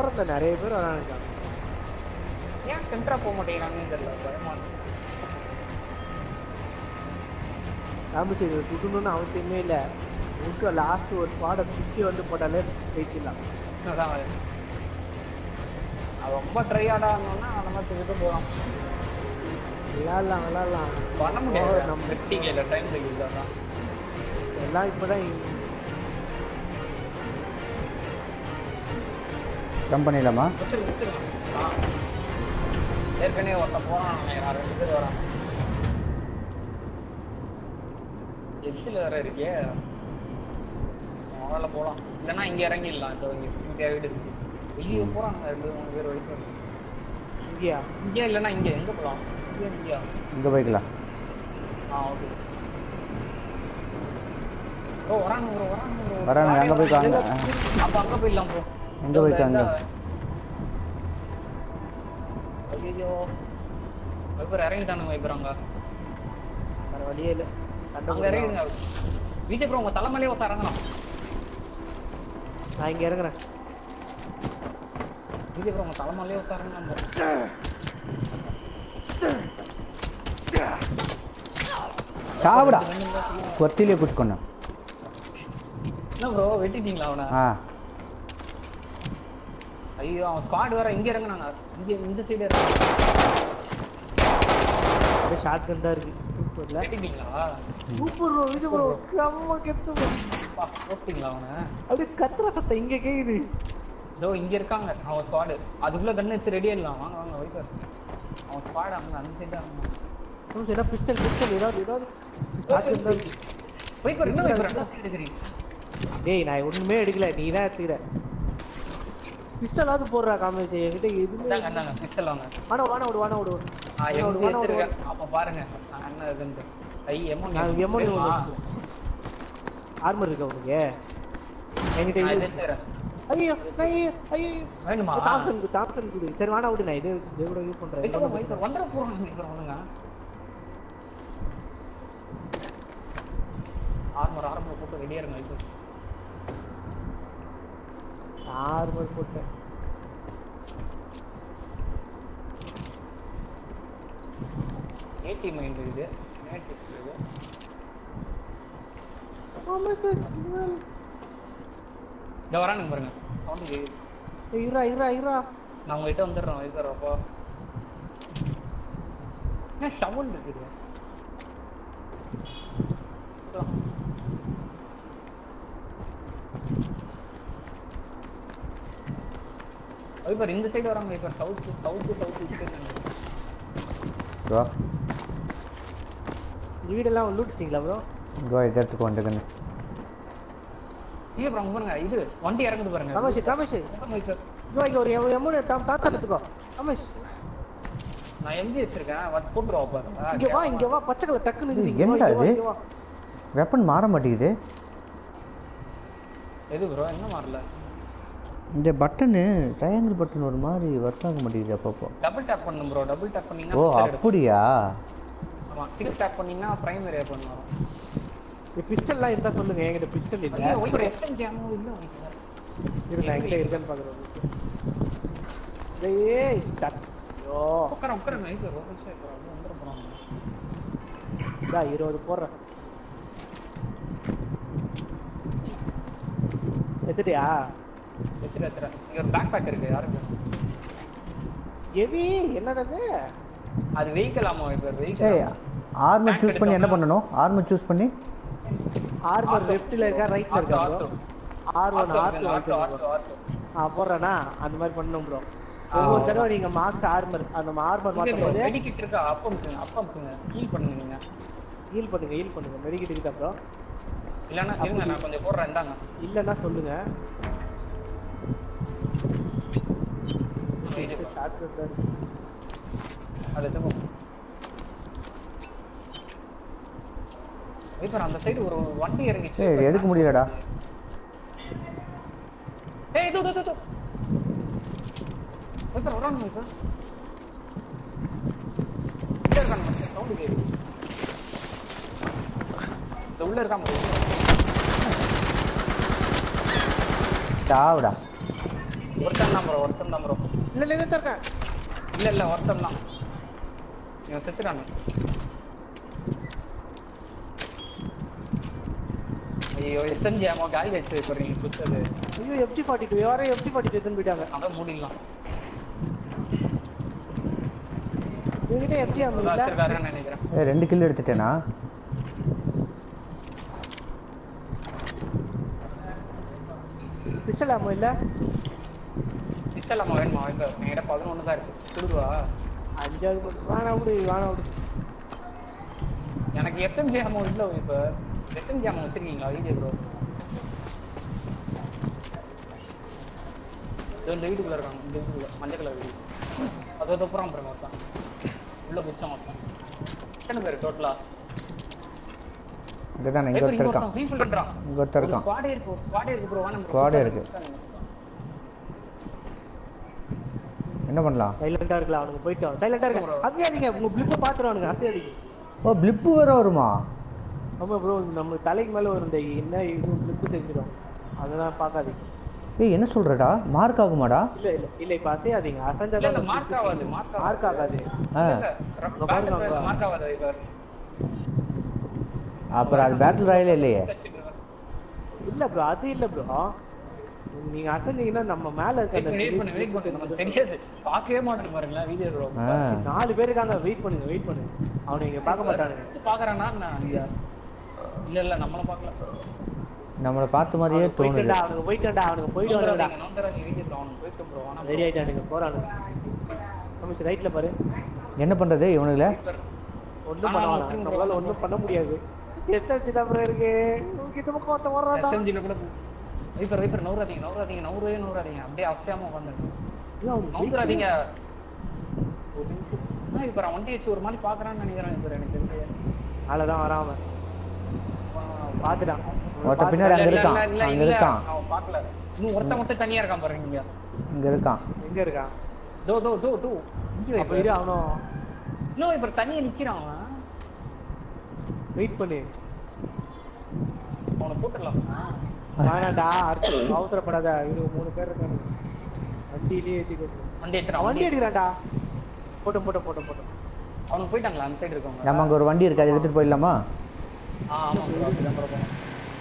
போறதுல நிறைய பேர் வரானுங்க. ஏன் சென்டரா போக மாட்டேங்கிறாங்கன்னு தெரியல, பயமா இருக்கு. ராமச்சேரி சுடணும்னு அவசியமே இல்லை. உங்களுக்கு லாஸ்ட் ஒரு ஸ்குவாடை சுற்றி வந்து போட்டாலே ஜெயிச்சிடலாம். அதான் அது ரொம்ப ட்ரை ஆடானோன்னா அந்த மாதிரி தூக்கிட்டு போகலாம். விளாட்லாம் பண்ண முடியாது. நம்ம வெட்டிக்கல டைம் யூஸ் தான் எல்லாம் இப்போதான் கம் பண்ணிடலாமா? ஏற்கனவே ஒருத்தன் போறான், 2 பேர் வரான். எச்சில் வேற இருக்கே, முதல்ல போகலாம். இல்லைன்னா இங்கே இறங்கிடலாம். இப்போ இங்கே வீடு இருக்கு, வெளியே போகிறாங்க 2-3 பேர் வரைக்கும். இங்கே இல்லைன்னா இங்கே எங்கே போகலாம்? இங்கே போய்க்கலாம். ஓகே ப்ரோ, வராங்க அங்கே போய்க்காங்க. அப்போ அங்கே போயிடலாம் ப்ரோ. எங்கே போய்க்காங்க? ஐயோ வைப்பர் இறங்கிட்டானுங்க. வைப்பராங்க வேறு வழியே இல்லை. அங்கே இறங்கிடுங்க. விஜய் ப்ரோ உங்கள் தலைமையிலே ஒருத்தர் இறங்கலாம். நான் இங்கே இறங்குறேன். விஜய் ப்ரோ உங்கள் தலைமையிலே ஒருத்தர் இறங்கலாம். சாப்பிடா கொத்திலே குச்சிக்கொண்டேன். என்ன ப்ரோ வெட்டிட்டீங்களா அவனை? ஐயோ அவன் ஸ்குவாட் வேற இங்கே இறங்குனாங்க. இங்கே இந்த சைடு ஷார்ட் கன் தான் இருக்கு. சூப்பர்ல வெட்டிட்டீங்களா? Super bro. விஜய் ப்ரோ செம்ம கெத்து ப்ரோ. போட்டிங்களா அவனை? அப்படியே கத்துற சத்தம் இங்கே கேக்குது. இதோ இங்கே இருக்காங்க அவன் ஸ்குவாடு. அதுக்குள்ளே கண்ணு எடுத்து ரெடி ஆயிடலாம். வாங்க வாங்க வைப்பர். அவன் ஸ்குவாடு அங்கே அந்த சைடு தான் ஏதாவது பிஸ்டல் ஏதாவது வைப்பர். என்ன வைப்பர் எடுக்கிறீங்க? டேய் நான் ஒண்ணுமே எடுக்கல, நீ தான் எடுத்துக்கிற. பிஸ்டலாவது போடுறா காமேஷ். என்கிட்ட எதுவுமே இந்தாங்க பிஸ்டல் வாங்க. வாணா விடு. அப்ப பாருங்க என்ன இருக்குன்னு. ஆர்மர் இருக்கா உனக்கு? என்கிட்ட ஐயோ வேணுமா? தாம்சன் குடு. சரி வாணா விடு, நான் இதே கூட யூஸ் பண்றேன். வந்தர போறாங்க. ஆர்மர் போட்டு ரெடியா இருங்க. வைப்பர் ஆர்மர் போட்டேன். ஏடி மைண்ட் இது மேட்ரிக்ஸ் இது. இந்த வரானுங்க பாருங்க. சவுண்ட் இரா நான் உங்ககிட்ட வந்துடுறோம். வைப்பர் என்ன ஷவல் இருக்குது? வைப்பர் இந்த சைடு வராங்க. வைப்பர் சவுத் ப்ரோ வீடெல்லாம் லூட்டிட்டீங்களா ப்ரோ? ப்ரோ இதை எடுத்துக்கோ வந்துக்கண்ணு. ப்ரோ பாருங்க இது வண்டி இறங்குது பாருங்க. காமேஷ் ப்ரோ இங்க ஒரு எமௌண்ட் தாத்தா எடுத்துக்கோ. காமேஷ் நான் எம்ஜி வச்சிருக்கேன். போட்டுருவோம் பாருங்க. இங்க வா பச்சை கலர் டக்குன்னு இருக்குது. என்னடா இது? வெப்பன் மாற மாட்டேங்குது. எது ப்ரோ என்ன மாறல? இந்த பட்டனு ட்ரையாங்கிள் பட்டன் ஒரு மாதிரி ஒர்க் ஆக மாட்டேங்குது அப்பப்போ. டபுள் டேப் பண்ணனும் ப்ரோ. டபுள் டேப் பண்ணீங்கன்னா ஓ அப்படியா? ஆமா சிங்கிள் டேப் பண்ணீங்கன்னா பிரைமரி ஏ பண்ணுவோம். இந்த பிஸ்டல்லாம் இருந்தா சொல்லுங்க. என்கிட்ட பிஸ்டல் இல்ல. ஐயோ ஒரு எஸ்எம்ஜி அமௌ இல்ல. இருங்க என்கிட்ட இருக்கான்னு பாக்குறேன். ஏய் ஐயோ உட்கார நைஸ் ப்ரோ. சரி ப்ரோ வந்து போறோம். டா 20 போறேன். எத்தடியா? எத்தனை இங்க ஒரு பேக் பேக் இருக்கு. யாருக்கு எவி என்னது அது? வெஹிக்கிள் ஆமா. இப்ப வெஹிக்கிள். ஏய் ஆர்மர் சூஸ் பண்ணி என்ன பண்ணனும்? ஆர்மர் சூஸ் பண்ணி ஆர்மர் லெஃப்ட்ல இருக்கா ரைட்ல இருக்கா ப்ரோ? R1 போறேனா அந்த மாதிரி பண்ணனும் ப்ரோ. ஒவ்வொரு தடவை நீங்க மார்க்ஸ் ஆர்மர் அந்த ஆர்மர் மாத்தும்போது மெடிக்கிட் இருக்கா? அப்பம்ங்க ஹீல் பண்ணுங்க. நீங்க ஹீல் பண்ணுங்க. மெடிக்கிட் இருக்கா ப்ரோ? இல்லனா இருங்க நான் கொஞ்சம் போடுறேன். இந்தாங்க. இல்லனா சொல்லுங்க. அது எடுப்போம். வைப்பர் அந்த சைடு ஒரு வண்டி இறங்கிச்சு. ஏய் எடுக்க முடியலடா. ஏய் தோ வைப்பர் வரானுங்க. வைப்பர் உள்ள இருக்கானுங்க. சவுண்ட் கேக்குது. இந்த உள்ள இருக்காம சாவுடா. ஒருத்தன் தான் ப்ரோ இல்ல இல்ல என்ன இருக்கேன் இல்ல ஒருத்தன் தான் இவன் செத்துறானே ஐயோ எஸ்எம்ஜி அம்மா காலி வச்சு போறீங்க குத்தது ஐயோ FG42 யாரோ FG42 எடுத்து போயிட்டாங்க அத மூடிடலாம் நீங்க FG அம்மா இல்ல வச்சிருக்காருன்னு நினைக்கிறேன் ஏய் 2 கில் எடுத்துட்டேனா பிஸ்டல் அம்மா இல்ல பிஸ்டல் அம்மா வேணுமா இந்த என்கிட்ட 11 தான் இருக்கு கொடுவா 5 வாணா விடு எனக்கு எஸ்எம்ஜி அம்மா இல்ல இப்ப எஸ்எம்ஜி அம்மா வச்சிருக்கீங்களா வீடியோ ப்ரோ இந்த வீட்டுக்குள்ள இருக்காங்க இந்த வீட்டுக்குள்ள மஞ்சள் கலர் வீடு அதோட அப்புறம் பாருங்க ஒருத்தன் உள்ள புடிச்சான் ஒருத்தன் எத்தனை பேர் டோட்டலா இதுதான் இங்க ஒருத்தர் இருக்கான் இங்க ஒருத்தர் இருக்கான் ஸ்குவாட் இருக்கு ப்ரோ வாங்க ஸ்குவாட் இருக்கு என்ன பண்ணலாம் சைலண்டா இருக்கலாம் அவனுக்கு போய்ட்டோம் சைலண்டா இருங்க அசியாதீங்க உங்க பிளிப் பாத்துறானுங்க அசியாதீங்க ஓ பிளிப் வேற வருமா ஆமா ப்ரோ நம்ம தலைக்கு மேல ஒரு இந்த என்ன இது பிளிப் தெரிஞ்சிரும் அதெல்லாம் பார்க்காதீங்க ஏய் என்ன சொல்றடா மார்க் ஆகுமாடா இல்ல இப்ப அசையாதீங்க அசஞ்சா இல்ல மார்க் ஆகாது மார்க் ஆகாது மார்க் ஆகாது இப்ப அப்புறம் அது பேட்டில் ராயல் இல்லையே இல்ல ப்ரோ அது இல்ல ப்ரோ நீங்க அசந்தீங்கன்னா நம்ம மேல இருக்க வெயிட் பண்ணு நமக்கு தெரியாது பார்க்கவே மாட்டேன் பாருங்களா வீடியோ ப்ரோ 4 பேர் இருக்காங்க வெயிட் பண்ணுங்க அவனை இங்க பார்க்க மாட்டானுங்க பாக்குறானா நான் இல்ல நம்மள பார்க்கல நம்மள பார்த்த மாதிரியே தோணுது அவனுக்கு போய்ட்டான்டா நோந்தறாங்க வீடியோ ப்ரோ அவனுக்கு போய்ட்டு ப்ரோ ஆனா ரெடி ஆயிட்டானுங்க போறானுங்க நம்ம ரைட்ல பாரு என்ன பண்றது இவனுங்கள ஒண்ணும் பண்ண வேணாம் நம்மளால ஒண்ணும் பண்ண முடியாது எஸ்எம்ஜி தான் ப்ரோ இருக்கு கிட்ட பக்கம் ஒருத்த வர்றான்டா எஸ்எம்ஜி ல கூட வைப்பர் நவுறாதீங்க அப்படியே அசையாம உட்கார்ந்துங்க நவுறாதீங்க இப்ப அவன் வண்டி வச்சு ஒரு மாதிரி பாக்குறான்னு நினைக்கிறேன் இப்ப எனக்கு தெரிஞ்சு ஆளதான் வராம பாத்துட்டான் ஒருத்த பின்னாடி அங்க இருக்கான் அவன் பார்க்கல இன்னும் ஒருத்த மட்டும் தனியா இருக்கான் பாருங்க இங்க இருக்கான் எங்க இருக்கான் தோ அப்ப இரு அவனும் இன்னும் இப்ப தனியா நிக்கிறான் அவன் வெயிட் பண்ணு அவனை போட்டுடலாம் வேணாண்டா அவசரப்படாத இது 3 பேர் இருக்காங்க வண்டியிலே வண்டி எடுக்கிறான்டா போட்டோம் அவனுக்கு போயிட்டாங்களா அந்த சைடு இருக்கவங்க நம்ம அங்க ஒரு வண்டி இருக்கு அதை எடுத்துட்டு போயிடலாமா ஆமா ப்ரோ அப்படிதான் ப்ரோ போறோம்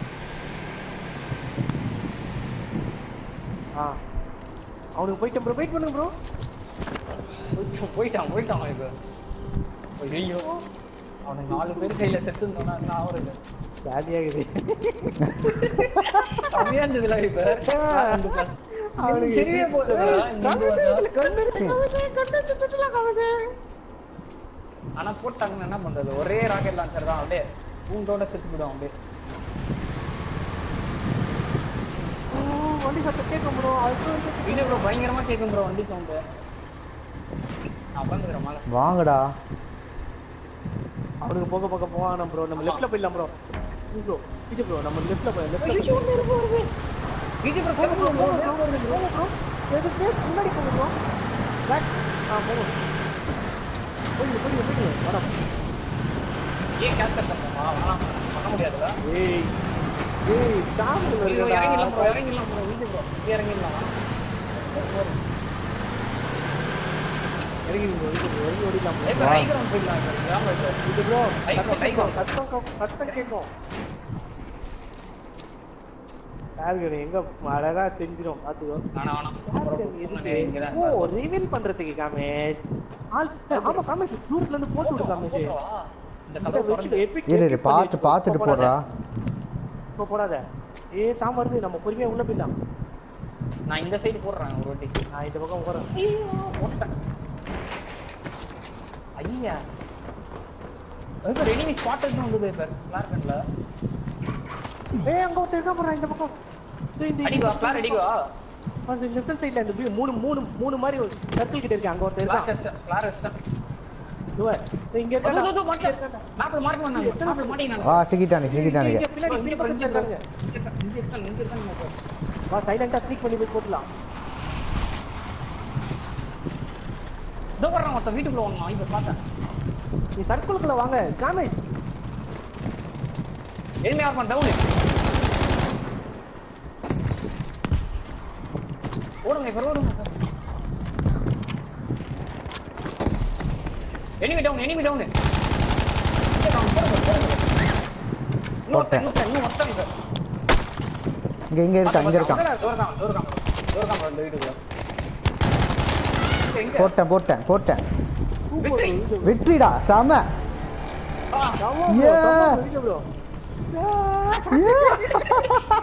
அவனுக்கு போயிட்டோம் ப்ரோ வெயிட் பண்ணுங்க ப்ரோ போயிட்டான் இப்ப ஐயோ அவனுக்கு 4 பேர் கையில செத்துந்தோம்னா என்ன ஆகுறது ஜாலியா இருக்குது கம்மியா இருந்ததுல இப்ப அவனுக்கு தெரிய போகுது ஆனா போட்டாங்கன்னு என்ன பண்றது ஒரே ராக்கெட் லான்ச்சர் தான் அப்படியே பூண்டோட செத்து போயிடும் அப்படியே வண்டி சத்தம் கேட்கும் ப்ரோ இல்ல ப்ரோ பயங்கரமா கேட்கும் ப்ரோ வண்டி சவுண்ட் நான் உட்காந்துக்கிறேன் மேல வாங்கடா அவனுக்கு போக போவான் ப்ரோ நம்ம லெஃப்ட்ல போயிடலாம் ப்ரோ ப்ரோ நம்ம லெஃப்ட்ல போய் வீடியோ ப்ரோ எதுக்கு முன்னாடி போங்க ப்ரோ பேக் போய் வர ஏன் கேன்சல் பண்ணமா பண்ண முடியாதுடா ஏய் தாமு இறங்கிடலாம் ப்ரோ வீடியோ ப்ரோ இறங்கிடலாம் இறங்கி ஓடிடலாம் போயிடலாம் இது ப்ரோ சத்தம் கேட்கும் யாருக்கு எங்க அழகா தெரிஞ்சிடும் பாத்துக்கோ ஓ ரிவீல் பண்றதுக்கு காமேஷ் ஆமா காமேஷ் தூரத்துல இருந்து போட்டு விடு காமேஷ் இரு பாத்துட்டு போடுறா இப்ப போடாத சாம் வருது நம்ம பொறுமையா உள்ள போயிடலாம் நான் இந்த சைடு போடுறேன் ஒரு வாட்டி நான் இந்த பக்கம் போறேன் போட்டேன் ஐயா அது ரெனிமி ஸ்பாட்டட் வந்தது இப்ப லார்கன்ல அங்க ஒருத்தர் இருக்கான் போறான் இந்த பக்கம் அடிவா ஃபிளார் அடிவா அந்த லெஃப்ட் சைடுல இந்த மூணு மாதிரி ஒரு சர்க்கிள் கிட்ட இருக்கு அங்க ஒருத்தர் இருக்கான் ஃபிளார் வெஸ்ட் இங்க இருக்கான் நாப்ல மார்க் பண்ணாங்க நாப்ல மாட்டினாங்க சிக்கிட்டானுங்க பின்னாடி பக்கத்துல இருக்காங்க இங்க இருக்காங்க வா சைலண்டா ஸ்னீக் பண்ணி போய் போடலாம் இதோ வர்றான் மொத்த வீட்டுக்குள்ள வாங்க இப்ப பார்த்தேன் நீ சர்க்கிளுக்குள்ள வாங்க Kamesh enemy are one down ஓடுங்க சார் ஓடுங்க சார் எனிமி டவுன் இங்க டவுன் போட்டேன். இன்னும் ஒருத்தன் சார் இங்க இருக்கான் தூரக்காம் இந்த வீட்டுக்குள்ள எங்க போட்டேன் விக்டரி. வெற்றிடா செம ஆ ப்ரோ Yeah. ப்ரோ